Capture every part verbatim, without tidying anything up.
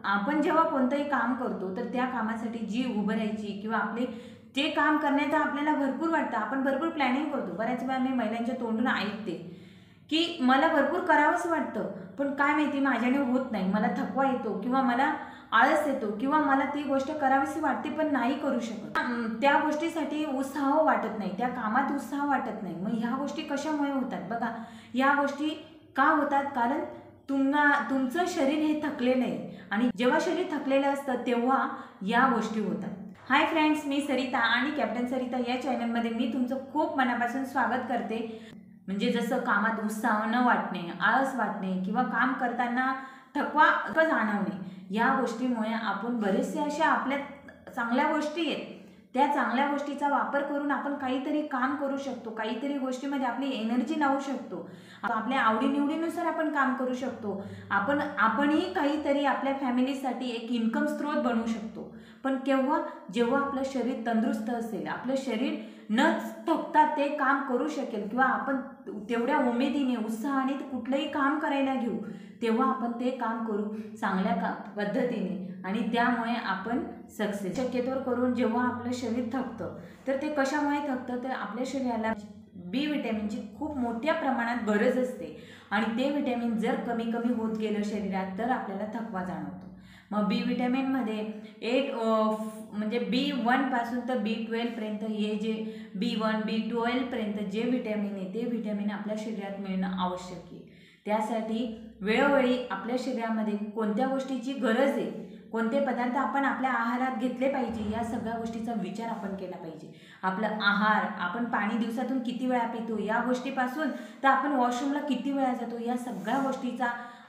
आपण जेव्हा कोणतंही काम करतो तर त्या कामासाठी जी उभं राहायची किंवा आपले ते काम करण्याचं आपल्याला भरपूर वाटतं, आपण भरपूर प्लॅनिंग करतो। बऱ्याच वेळा मी महिलांच्या तोंडून ऐकते की मला भरपूर करावंच वाटतं, पण काय माहिती माझ्याने होत नाही, मला थकवा येतो किंवा मला आळस येतो किंवा मला ती गोष्ट करावीशी वाटते पण नाही करू शकत, त्या गोष्टीसाठी उत्साह वाटत नाही, त्या कामात उत्साह वाटत नाही। मग ह्या गोष्टी कशामुळे होतात बघा, या गोष्टी का होतात, कारण तुम्हाला तुमचं शरीर हे थकलेलं आहे आणि जेव्हा शरीर थकलेलं असतं तेव्हा या गोष्टी होतात। हाय फ्रेंड्स, मी सरिता आणि कॅप्टन सरिता या चॅनलमध्ये मी तुमचं खूप मनापासून स्वागत करते। म्हणजे जसं कामात उत्साह न वाटणे, आळस वाटणे किंवा काम करताना थकवा जाणवणे, या गोष्टीमुळे आपण बरेचसे अशा आपल्या चांगल्या गोष्टी आहेत, त्या चांगल्या गोष्टीचा वापर करून आपण काहीतरी काम करू शकतो, काहीतरी गोष्टीमध्ये आपली एनर्जी लावू शकतो, आपल्या आवडीनिवडीनुसार आपण काम करू शकतो, आपण आपणही काहीतरी आपल्या फॅमिलीसाठी एक इन्कम स्रोत बनवू शकतो। पण केव्हा, जेव्हा आपलं शरीर तंदुरुस्त असेल, आपलं शरीर न थकता ते काम करू शकेल किंवा आपण तेवढ्या उमेदीने उत्साहाने कुठलंही काम करायला घेऊ, तेव्हा आपण ते काम करू चांगल्या का पद्धतीने आणि त्यामुळे आपण सक्सेस। शक्यतोवर करून जेव्हा आपलं शरीर थकतं तर ते कशामुळे थकतं, तर आपल्या शरीराला बी विटॅमिनची खूप मोठ्या प्रमाणात गरज असते आणि ते विटॅमिन जर कमी कमी होत गेलं शरीरात तर आपल्याला थकवा जाणवतो। मग बी विटॅमिनमध्ये एक म्हणजे बी वन पासून तर बी ट्वेल्वपर्यंत हे जे बी वन बी ट्वेल्वपर्यंत जे विटॅमिन आहे ते विटॅमिन आपल्या शरीरात मिळणं आवश्यक आहे। त्यासाठी वेळोवेळी आपल्या शरीरामध्ये कोणत्या गोष्टीची गरज आहे, कोणते पदार्थ आपण आपल्या आहारात घेतले पाहिजे, या सगळ्या गोष्टीचा विचार आपण केला पाहिजे। आपलं आहार, आपण पाणी दिवसातून किती वेळा पितो या गोष्टीपासून तर आपण वॉशरूमला किती वेळा जातो या सगळ्या गोष्टीचा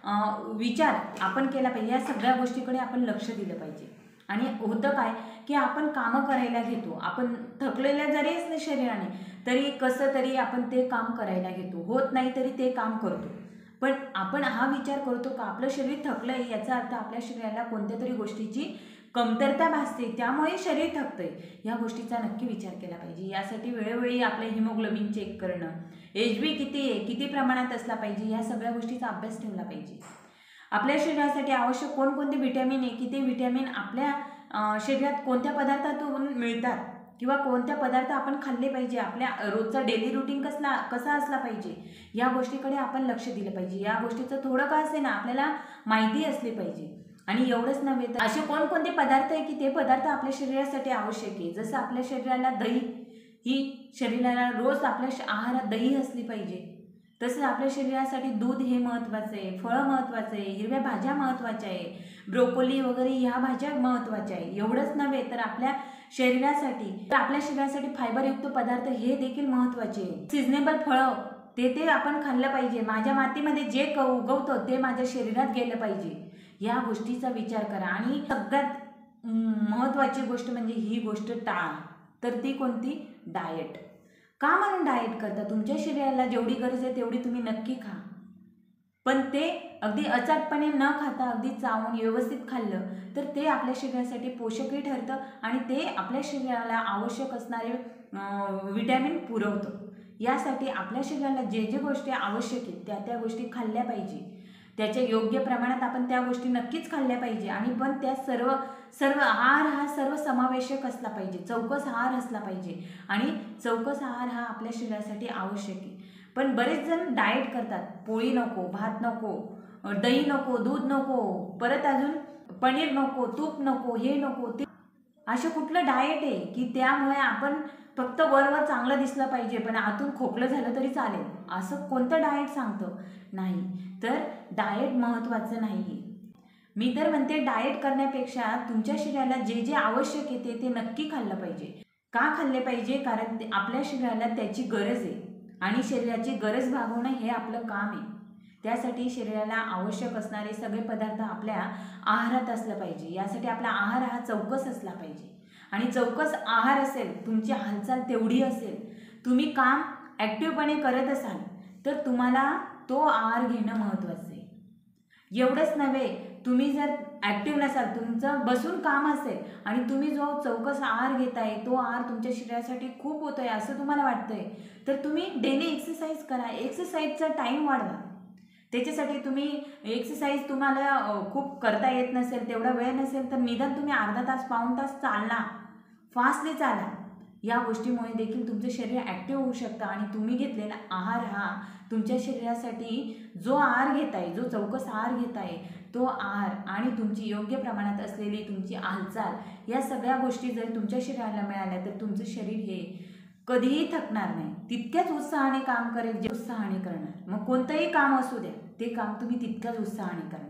विचार आपण केला पाहिजे, या सगळ्या गोष्टीकडे आपण लक्ष दिलं पाहिजे। आणि होतं काय की आपण कामं करायला घेतो, आपण थकलेल्या जरी असले शरीराने तरी कसं तरी आपण ते काम करायला घेतो, होत नाही तरी ते काम करतो, पण आपण हा विचार करतो का आपलं शरीर थकलं आहे याचा अर्थ आपल्या शरीराला कोणत्या तरी गोष्टीची कमतरता भासते, त्यामुळे शरीर थकतंय, या गोष्टीचा नक्की विचार केला पाहिजे। यासाठी वेळोवेळी आपले हिमोग्लोबिन चेक करणं, एच बी किती आहे, किती प्रमाणात असला पाहिजे, या सगळ्या गोष्टीचा अभ्यास ठेवला पाहिजे। आपल्या शरीरासाठी आवश्यक कोणकोणते विटॅमिन आहे की ते विटॅमिन आपल्या शरीरात कोणत्या पदार्थातून मिळतात किंवा कोणत्या पदार्थ आपण खाल्ले पाहिजे, आपल्या रोजचा डेली रुटीन कसला कसा असला पाहिजे, या गोष्टीकडे आपण लक्ष दिलं पाहिजे। या गोष्टीचं थोडं का असे ना आपल्याला माहिती असली पाहिजे। आणि एवढंच नव्हे तर असे कोणकोणते पदार्थ आहे की ते पदार्थ आपल्या शरीरासाठी आवश्यक आहे। जसं आपल्या शरीराला दही, ही शरीराला रोज आपल्या आहारात दही असली पाहिजे, तसंच आपल्या शरीरासाठी दूध हे महत्त्वाचं आहे, फळं महत्त्वाचं आहे, हिरव्या भाज्या महत्त्वाच्या आहे, ब्रोकोली वगैरे ह्या भाज्या महत्त्वाच्या आहे। एवढंच नव्हे तर आपल्या शरीरासाठी आपल्या शरीरासाठी फायबरयुक्त पदार्थ हे देखील महत्त्वाचे आहे। सिजनेबल फळं ते ते आपण खाल्लं पाहिजे, माझ्या मातीमध्ये जे क उगवतं ते माझ्या शरीरात गेलं पाहिजे, या गोष्टीचा विचार करा। आणि सगळ्यात महत्त्वाची गोष्ट म्हणजे ही गोष्ट टाळा, तर ती कोणती, डाएट। का म्हणून डाएट करता, तुमच्या शरीराला जेवढी गरज आहे तेवढी तुम्ही नक्की खा, पण ते अगदी अचाटपणे न खाता अगदी चावून व्यवस्थित खाल्लं तर ते आपल्या शरीरासाठी पोषकही ठरतं आणि ते आपल्या शरीराला आवश्यक असणारे विटॅमिन पुरवतं। यासाठी आपल्या शरीराला जे जे गोष्टी आवश्यक आहेत त्या त्या गोष्टी खाल्ल्या पाहिजे, त्याच्या योग्य प्रमाणात आपण त्या गोष्टी नक्कीच खाल्ल्या पाहिजे। आणि पण त्या सर्व सर्व आहार हा सर्व समावेशक असला पाहिजे, चौकस आहार असला पाहिजे आणि चौकस आहार हा आपल्या शरीरासाठी आवश्यक आहे। पण बरेच जण डाएट करतात, पोळी नको, भात नको, दही नको, दूध नको, परत अजून पनीर नको, तूप नको, हे नको ते, असं कुठलं डाएट आहे की त्यामुळे आपण फक्त वरवर चांगलं दिसलं पाहिजे पण आतून खोकलं झालं तरी चालेल, असं कोणतं डाएट सांगतं? नाही, तर डाएट महत्त्वाचं नाही आहे। मी तर म्हणते डाएट करण्यापेक्षा तुमच्या शरीराला जे जे आवश्यक आहे ते ते नक्की खाल्लं पाहिजे। का खाल्ले पाहिजे, कारण आपल्या शरीराला त्याची गरज आहे आणि शरीराची गरज भागवणं हे आपलं काम आहे। त्यासाठी शरीराला आवश्यक असणारे सगळे पदार्थ आपल्या आहारात असलं पाहिजे, यासाठी आपला आहार हा चौकस असला पाहिजे। आणि चौकस आहार असेल, तुमची हालचाल तेवढी असेल, तुम्ही काम ॲक्टिव्हपणे करत असाल तर तुम्हाला तो आहार घेणं महत्त्वाचं आहे। एवढंच नव्हे, तुम्ही जर ॲक्टिव्ह नसाल, तुमचं बसून काम असेल आणि तुम्ही जो चौकस आहार घेताय तो आहार तुमच्या शरीरासाठी खूप होतोय असं तुम्हाला वाटतंय तर तुम्ही डेली एक्सरसाइज करा, एक्सरसाइजचा टाईम वाढवा, त्याच्यासाठी तुम्ही एक्सरसाइज तुम्हाला खूप करता येत नसेल, तेवढा वेळ नसेल, तर निदान तुम्ही अर्धा तास पाऊण तास चालला, फास्टली चाला. या गोष्टीमुळे देखील तुमचं शरीर ॲक्टिव्ह होऊ शकतं आणि तुम्ही घेतलेला आहार हा तुमच्या शरीरासाठी जो आहार घेत आहे, जो चौकस आहार घेत आहे, तो आहार आणि तुमची योग्य प्रमाणात असलेली तुमची हालचाल, या सगळ्या गोष्टी जर तुमच्या शरीराला मिळाल्या तर तुमचं शरीर हे कधीही थकणार नाही, तितक्याच उत्साहाने काम करेल जे उत्साहाने करणार. मग कोणतंही काम असू द्या, ते काम तुम्ही तितक्याच उत्साहाने करणार.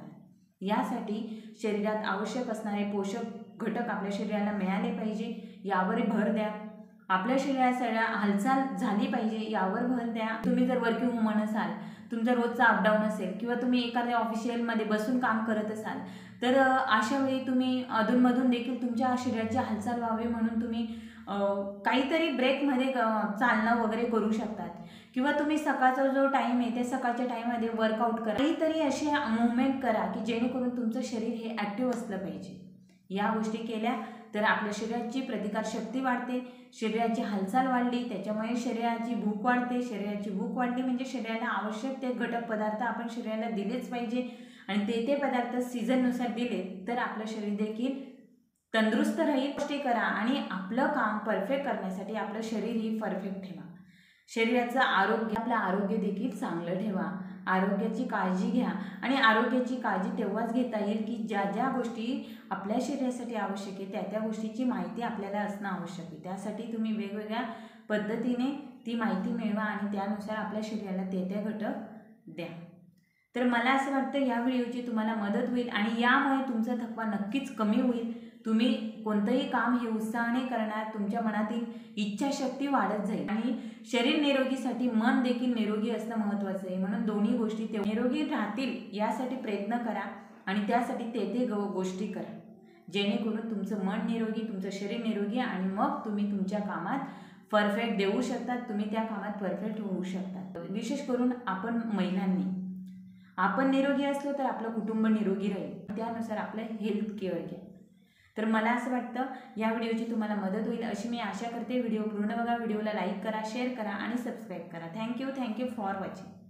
यासाठी शरीरात आवश्यक असणारे पोषक घटक आपल्या शरीराला मिळाले पाहिजे, यावर भर द्या. आपल्या शरीरात सगळ्या हालचाल झाली पाहिजे, यावर भर द्या. तुम्ही जर वर्किंग वुमन असाल, तुमचा रोजचा अपडाऊन असेल किंवा तुम्ही एखाद्या ऑफिशियलमध्ये बसून काम करत असाल, तर अशा वेळी तुम्ही अधूनमधून देखील तुमच्या शरीराची हालचाल व्हावी म्हणून तुम्ही काहीतरी ब्रेकमध्ये चालणं वगैरे करू शकतात. किंवा तुम्ही सकाळचा जो टाईम आहे त्या सकाळच्या टाईममध्ये वर्कआउट करा, काहीतरी असे मुवमेंट करा की जेणेकरून तुमचं शरीर हे ॲक्टिव्ह असलं पाहिजे. या गोष्टी केल्या तर आपल्या शरीराची प्रतिकारशक्ती वाढते, शरीराची हालचाल वाढली, त्याच्यामुळे शरीराची भूक वाढते. शरीराची भूक वाढली म्हणजे शरीराला आवश्यक ते घटक पदार्थ आपण शरीराला दिलेच पाहिजे आणि ते ते पदार्थ सीझननुसार दिले तर आपलं शरीर देखील तंदुरुस्त राहील. गोष्टी करा आणि आपलं काम परफेक्ट करण्यासाठी आपलं शरीरही परफेक्ट ठेवा. शरीराचं आरोग्य, आपलं आरोग्य देखील चांगलं ठेवा. आरोग्याची काळजी घ्या आणि आरोग्याची काळजी तेव्हाच घेता येईल की ज्या ज्या गोष्टी आपल्या शरीरासाठी आवश्यक आहे त्या त्या गोष्टीची माहिती आपल्याला असणं आवश्यक आहे. त्यासाठी तुम्ही वेगवेगळ्या पद्धतीने ती माहिती मिळवा आणि त्यानुसार आपल्या शरीराला ते ते घटक द्या. तर मला असं वाटतं या व्हिडिओची तुम्हाला मदत होईल आणि यामुळे तुमचा थकवा नक्कीच कमी होईल. तुम्ही कोणतंही काम हे उत्साहाने करणार, तुमच्या मनातील इच्छाशक्ती वाढत जाईल आणि शरीर निरोगीसाठी मन देखील निरोगी असणं महत्त्वाचं आहे. म्हणून दोन्ही गोष्टी ते निरोगी राहतील यासाठी प्रयत्न करा आणि त्यासाठी ते ते गोष्टी करा जेणेकरून तुमचं मन निरोगी, तुमचं शरीर निरोगी आणि मग तुम्ही तुमच्या कामात परफेक्ट देऊ शकतात, तुम्ही त्या कामात परफेक्ट होऊ शकतात. विशेष करून आपण महिलांनी आपण निरोगी असलो तर आपलं कुटुंब निरोगी राहील, त्यानुसार आपलं हेल्थ केअर घ्या. तर मला असं वाटतं या व्हिडिओची तुम्हाला मदत होईल अशी मी आशा करते. व्हिडिओ पूर्ण बघा, व्हिडिओला लाईक करा, शेअर करा आणि सबस्क्राईब करा. Thank you thank you for watching.